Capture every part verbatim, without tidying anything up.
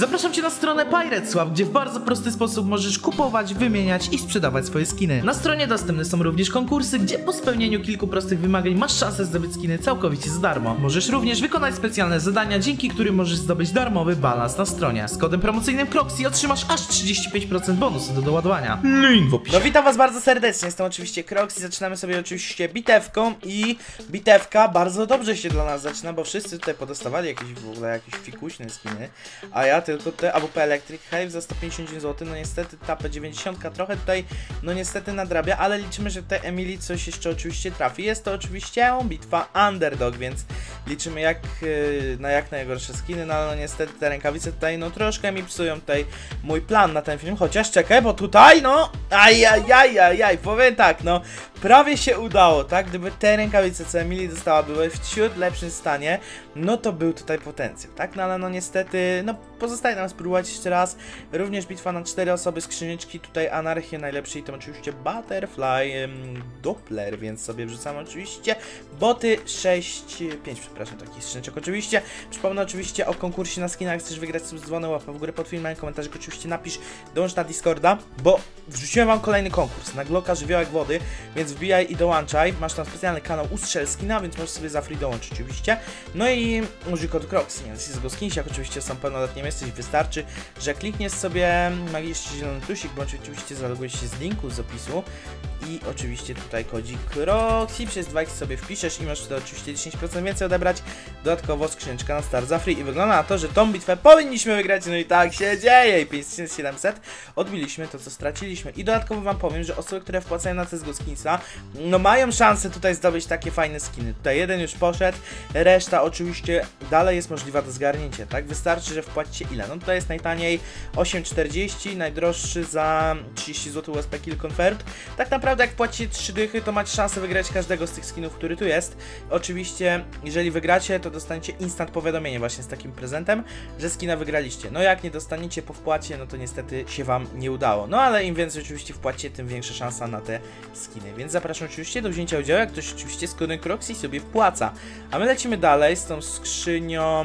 Zapraszam Cię na stronę PiratesSwap, gdzie w bardzo prosty sposób możesz kupować, wymieniać i sprzedawać swoje skiny. Na stronie dostępne są również konkursy, gdzie po spełnieniu kilku prostych wymagań masz szansę zdobyć skiny całkowicie za darmo. Możesz również wykonać specjalne zadania, dzięki którym możesz zdobyć darmowy balans na stronie. Z kodem promocyjnym Kroxy otrzymasz aż trzydzieści pięć procent bonusu do doładowania. Link w opisie. No witam was bardzo serdecznie, jestem oczywiście Kroxy, zaczynamy sobie oczywiście bitewką i bitewka bardzo dobrze się dla nas zaczyna, bo wszyscy tutaj podostawali jakieś w ogóle jakieś fikuśne skiny, a ja tylko te A W P Electric Hive za sto pięćdziesiąt dziewięć złotych, no niestety ta P dziewięćdziesiąt trochę tutaj, no niestety nadrabia, ale liczymy, że tutaj Emily coś jeszcze oczywiście trafi. Jest to oczywiście bitwa Underdog, więc liczymy jak yy, na jak najgorsze skiny, no ale no niestety te rękawice tutaj no troszkę mi psują tutaj mój plan na ten film, chociaż czekaj, bo tutaj no ajajajajaj, powiem tak, no prawie się udało, tak, gdyby te rękawice co Emily dostała były w ciut lepszym stanie, no to był tutaj potencjał, tak, no ale no niestety, no pozostaje nam spróbować jeszcze raz, również bitwa na cztery osoby, skrzyneczki, tutaj anarchię najlepszy i to oczywiście Butterfly um, Doppler, więc sobie wrzucamy oczywiście boty sześć, pięć, przepraszam, takich skrzyneczek oczywiście. Przypomnę oczywiście o konkursie na skinach, chcesz wygrać subdzwony, łapę w górę pod filmem, komentarzyk oczywiście napisz, dołącz na Discorda, bo wrzuciłem wam kolejny konkurs na Glocka żywiołek wody, więc wbijaj i dołączaj, masz tam specjalny kanał Ustrzel Skina, więc możesz sobie za free dołączyć oczywiście. No i użyj kod Kroxy, więc jest go skinś, jak oczywiście są pełnoletnim jesteś, wystarczy, że klikniesz sobie magiczny zielony plusik, bądź oczywiście zalogujesz się z linku z opisu i oczywiście tutaj kodzik Kroxy przez dwa x sobie wpiszesz i możesz wtedy oczywiście dziesięć procent więcej odebrać, dodatkowo skrzyneczka na start za free i wygląda na to, że tą bitwę powinniśmy wygrać, no i tak się dzieje i pięć tysięcy siedemset odbiliśmy to co straciliśmy i dodatkowo wam powiem, że osoby, które wpłacają na C S G O Skinsa, no mają szansę tutaj zdobyć takie fajne skiny, tutaj jeden już poszedł, reszta oczywiście dalej jest możliwa do zgarnięcia, tak, wystarczy, że wpłacicie ile, no tutaj jest najtaniej osiem czterdzieści, najdroższy za trzydzieści złotych U S P Kill Confirmed, tak naprawdę jak płacicie trzy dychy, to macie szansę wygrać każdego z tych skinów, który tu jest. Oczywiście, jeżeli wygracie, to dostaniecie instant powiadomienie właśnie z takim prezentem, że skina wygraliście. No jak nie dostaniecie po wpłacie, no to niestety się wam nie udało. No ale im więcej oczywiście wpłacicie, tym większa szansa na te skiny. Więc zapraszam oczywiście do wzięcia udziału, jak ktoś oczywiście z kodem Kroxy sobie wpłaca. A my lecimy dalej z tą skrzynią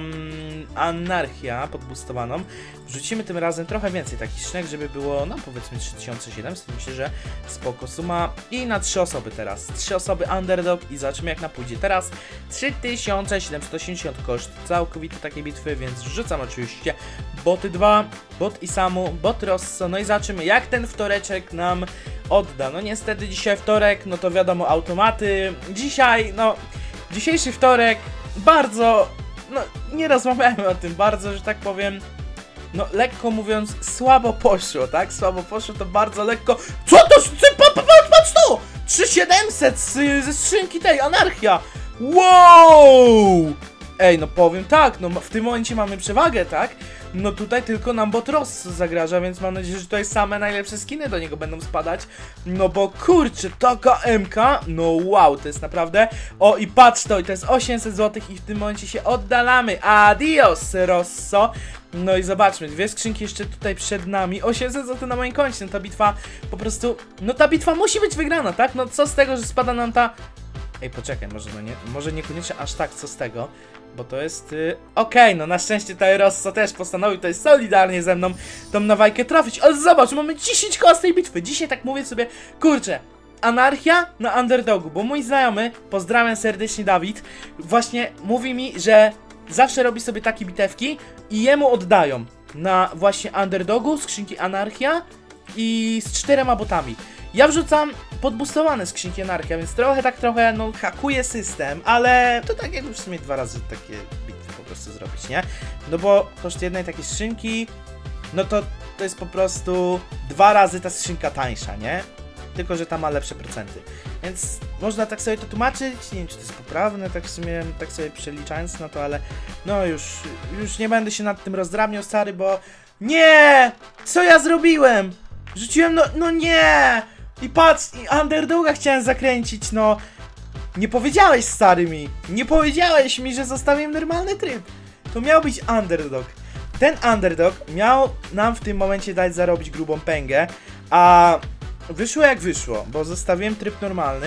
Anarchia podbustowaną. Wrzucimy tym razem trochę więcej takich skrzynek, żeby było, no powiedzmy trzy tysiące siedemset, myślę, że spoko suma. I na trzy osoby teraz, trzy osoby Underdog i zobaczymy jak na pójdzie. Teraz trzy tysiące siedemset osiemdziesiąt koszt całkowity takiej bitwy, więc wrzucam oczywiście boty dwa, bot Isamu, bot Rosso, no i zobaczymy jak ten wtoreczek nam odda. No niestety dzisiaj wtorek, no to wiadomo automaty, dzisiaj, no dzisiejszy wtorek bardzo, no nie rozmawiamy o tym bardzo, że tak powiem. No, lekko mówiąc, słabo poszło, tak? Słabo poszło, to bardzo lekko. Co to? Patrz to! trzy tysiące siedemset z, ze skrzynki tej, Anarchia! Wow! Ej, no powiem tak, no w tym momencie mamy przewagę, tak? No tutaj tylko nam bot Rosso zagraża, więc mam nadzieję, że tutaj same najlepsze skiny do niego będą spadać. No bo kurczę, taka M K, no wow, to jest naprawdę... O i patrz to, i to jest osiemset złotych i w tym momencie się oddalamy. Adios, Rosso! No i zobaczmy, dwie skrzynki jeszcze tutaj przed nami, osiemset złotych na moim koncie, no ta bitwa po prostu... No ta bitwa musi być wygrana, tak? No co z tego, że spada nam ta... Ej, poczekaj, może no nie, może niekoniecznie aż tak, co z tego, bo to jest... Yy... Okej, okay, no na szczęście tutaj Rosso też postanowił tutaj solidarnie ze mną tą nawajkę trafić, ale zobacz, mamy dziesięć koła z tej bitwy, dzisiaj tak mówię sobie, kurczę, Anarchia na Underdogu, bo mój znajomy, pozdrawiam serdecznie Dawid, właśnie mówi mi, że zawsze robi sobie takie bitewki i jemu oddają na właśnie Underdogu skrzynki Anarchia i z czterema botami. Ja wrzucam podbustowane skrzynki Anarchia, więc trochę tak trochę, no, hakuję system, ale to tak jakby w sumie dwa razy takie bitwy po prostu zrobić, nie? No bo koszt jednej takiej skrzynki, no to to jest po prostu dwa razy ta skrzynka tańsza, nie? Tylko że ta ma lepsze procenty. Więc można tak sobie to tłumaczyć, nie wiem czy to jest poprawne, tak w sumie, tak sobie przeliczając na to, ale no już, już nie będę się nad tym rozdrabniał, stary, bo nie! Co ja zrobiłem? Rzuciłem, no, no nie! I patrz, i Underdoga chciałem zakręcić, no. Nie powiedziałeś, stary, mi. Nie powiedziałeś mi, że zostawiłem normalny tryb. To miał być Underdog. Ten Underdog miał nam w tym momencie dać zarobić grubą pęgę, a wyszło jak wyszło, bo zostawiłem tryb normalny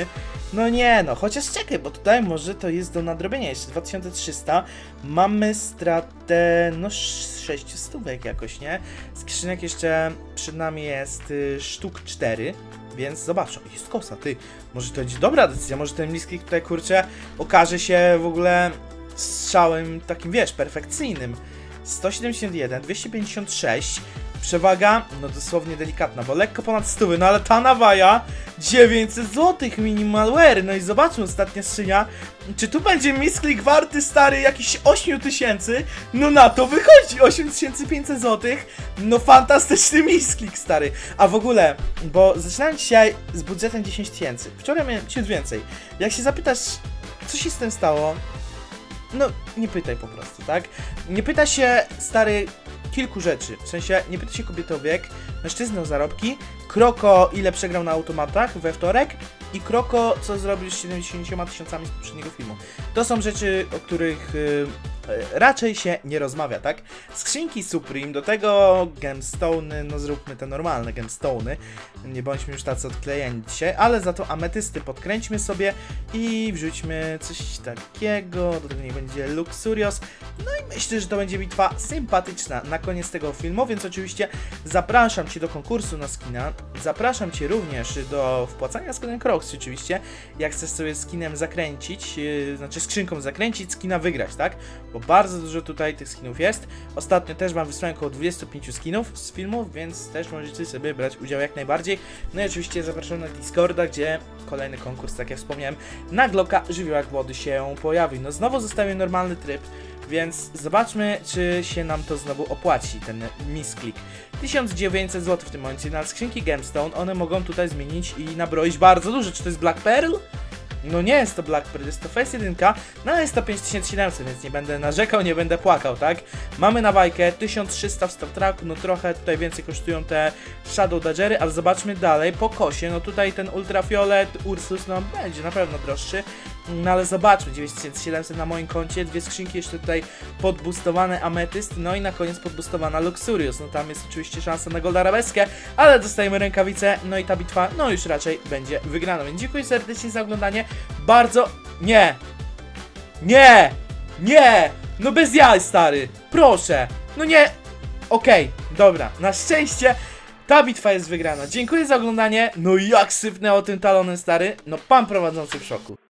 No nie no, chociaż czekaj, bo tutaj może to jest do nadrobienia jeszcze dwa tysiące trzysta. Mamy stratę, no sześć stówek jakoś, nie? Skrzynek jeszcze przed nami jest y, sztuk cztery, więc zobacz, o, jest kosa, ty. Może to będzie dobra decyzja, może ten misklik tutaj, kurczę, okaże się w ogóle strzałem takim, wiesz, perfekcyjnym. sto siedemdziesiąt jeden, dwieście pięćdziesiąt sześć, przewaga, no dosłownie delikatna, bo lekko ponad sto, no ale ta nawaja dziewięćset złotych minimalware, no i zobaczmy ostatnia skrzynia, czy tu będzie misklik warty, stary, jakiś osiem tysięcy, no na to wychodzi, osiem tysięcy pięćset złotych, no fantastyczny misklik, stary, a w ogóle, bo zaczynałem dzisiaj z budżetem dziesięć tysięcy, wczoraj miałem ciut więcej, jak się zapytasz, co się z tym stało, no nie pytaj po prostu, tak, nie pyta się, stary, kilku rzeczy, w sensie nie pyta się kobiety o wiek, mężczyzny o zarobki, Kroko ile przegrał na automatach we wtorek i Kroko co zrobił z siedemdziesięcioma tysiącami z poprzedniego filmu. To są rzeczy, o których yy, raczej się nie rozmawia, tak? Skrzynki Supreme, do tego gemstone'y, no zróbmy te normalne gemstone'y, nie bądźmy już tacy odklejeni dzisiaj, ale za to ametysty podkręćmy sobie i wrzućmy coś takiego, do tego nie będzie Luxurious, no i myślę, że to będzie bitwa sympatyczna na koniec tego filmu, więc oczywiście zapraszam Cię do konkursu na skina, zapraszam Cię również do wpłacania z kodem Crocs oczywiście, jak chcesz sobie skinem zakręcić, yy, znaczy skrzynką zakręcić, skina wygrać, tak? Bo bardzo dużo tutaj tych skinów jest. Ostatnio też Wam wysłałem około dwudziestu pięciu skinów z filmów, więc też możecie sobie brać udział jak najbardziej. No i oczywiście zapraszam na Discorda, gdzie kolejny konkurs, tak jak wspomniałem, na Glocka żywiołak wody się pojawi. No znowu zostawię normalny tryb, więc zobaczmy, czy się nam to znowu opłaci, ten misklik. tysiąc dziewięćset złotych w tym momencie na skrzynki Gemstone, one mogą tutaj zmienić i nabroić bardzo dużo. Czy to jest Black Pearl? No nie jest to Black Pearl, jest to Face jeden, no ale jest to pięć tysięcy siedemset, więc nie będę narzekał, nie będę płakał, tak? Mamy na bajkę tysiąc trzysta w Star Treku, no trochę tutaj więcej kosztują te Shadow Dodgery, ale zobaczmy dalej, po kosie, no tutaj ten Ultrafiolet, Ursus, no będzie na pewno droższy, no ale zobaczmy, dziewięć tysięcy siedemset na moim koncie, dwie skrzynki jeszcze tutaj podboostowany Ametyst, no i na koniec podboostowana Luxurious, no tam jest oczywiście szansa na Gold Arabeskę, ale dostajemy rękawice, no i ta bitwa, no już raczej będzie wygrana, więc dziękuję serdecznie za oglądanie. Bardzo... Nie! Nie! Nie! No bez jaj, stary! Proszę! No nie! Okej, okay, dobra. Na szczęście ta bitwa jest wygrana. Dziękuję za oglądanie. No jak sypnęło tym talonem, stary. No pan prowadzący w szoku.